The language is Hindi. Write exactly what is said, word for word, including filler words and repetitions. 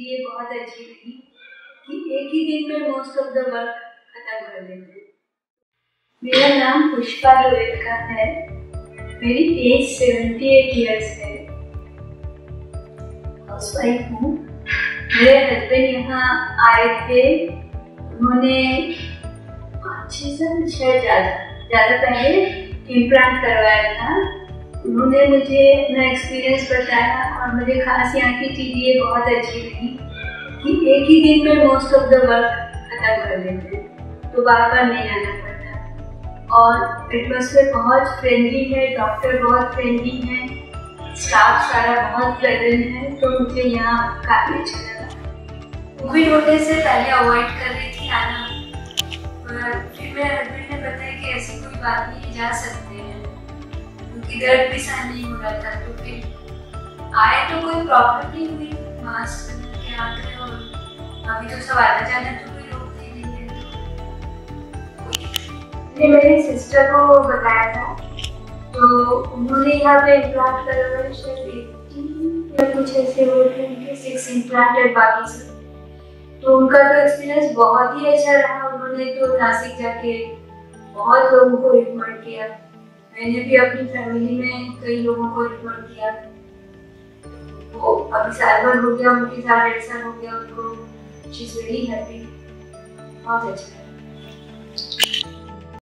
चीज़ ये बहुत अच्छी लगी कि एक ही दिन में मोस्ट ऑफ द वर्क खत्म कर देते हैं। मेरा नाम पुष्पा लोवेलकर है। मेरी एज सेवेंटी एट इयर्स है। हाउसवाइफ हूँ। मेरे हस्बैंड यहाँ आए थे, उन्होंने छः साल छः ज़्यादा ज़्यादा पहले इम्प्लांट करवाया था। उन्होंने मुझे अपना एक्सपीरियंस बताया और मुझे खास यहाँ की चीज़ ये बहुत अच्छी लगी कि एक ही दिन में मोस्ट ऑफ द वर्क खत्म कर देते हैं, तो बार बार नहीं आना पड़ता। और एटमॉस्फेयर बहुत फ्रेंडली है, डॉक्टर बहुत फ्रेंडली है, स्टाफ सारा बहुत प्लेजेंट है, तो मुझे यहाँ काफ़ी अच्छा लगा। कोविड होने से पहले अवॉइड कर रही थी आना, पर फिर मेरे हस्बैंड ने बताया कि ऐसी कोई बात नहीं, जा सकते हैं, क्योंकि दर्द भी सहन नहीं हो रहा था। तो फिर आए तो कोई प्रॉब्लम नहीं हुई, मास्क के आ गए और अभी तो सब आना जाना तो कोई रोकते नहीं है। मैंने मेरी सिस्टर को बताया था, तो उन्होंने यहाँ पे इम्प्लांट करवाया, शायद या कुछ ऐसे हो रहे सिक्स इम्प्लांट है बाकी सब। तो उनका तो एक्सपीरियंस बहुत ही अच्छा रहा। उन्होंने तो नासिक जाके बहुत लोगों को रिकमेंड किया। मैंने भी अपनी फैमिली में कई लोगों को रिकमेंड किया। वो अभी साल भर हो गया, उनके साथ डेढ़ साल हो गया उनको। She is very happy. बहुत अच्छा है।